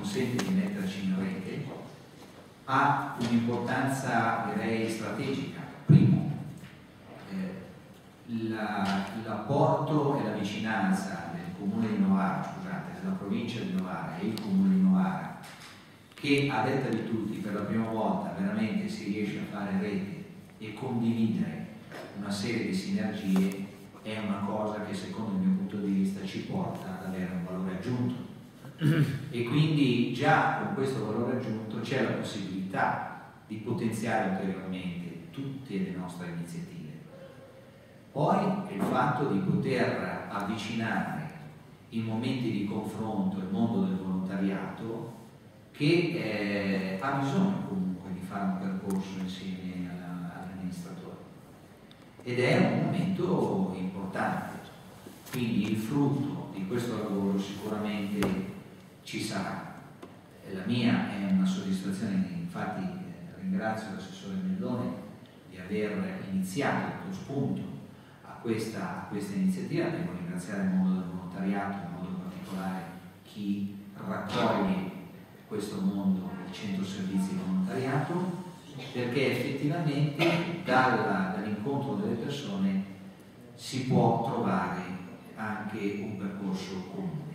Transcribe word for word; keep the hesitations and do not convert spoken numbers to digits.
consente di metterci in rete, ha un'importanza direi strategica. Primo, eh, l'apporto e la vicinanza del comune di Novara, scusate, della provincia di Novara e il comune di Novara, che a detta di tutti per la prima volta veramente si riesce a fare rete e condividere una serie di sinergie, è una cosa che secondo il mio punto di vista ci porta ad avere un valore aggiunto. E quindi già con questo valore aggiunto c'è la possibilità di potenziare ulteriormente tutte le nostre iniziative. Poi il fatto di poter avvicinare in momenti di confronto il mondo del volontariato, che eh, ha bisogno comunque di fare un percorso insieme all'amministratore, ed è un momento importante. Quindi il frutto di questo lavoro sicuramente ci sarà. La mia è una soddisfazione, infatti eh, ringrazio l'assessore Mellone di aver iniziato lo spunto a questa, a questa iniziativa. Devo ringraziare il mondo del volontariato, in modo particolare chi raccoglie questo mondo, il centro servizi volontariato, perché effettivamente dall'incontro delle persone si può trovare anche un percorso comune.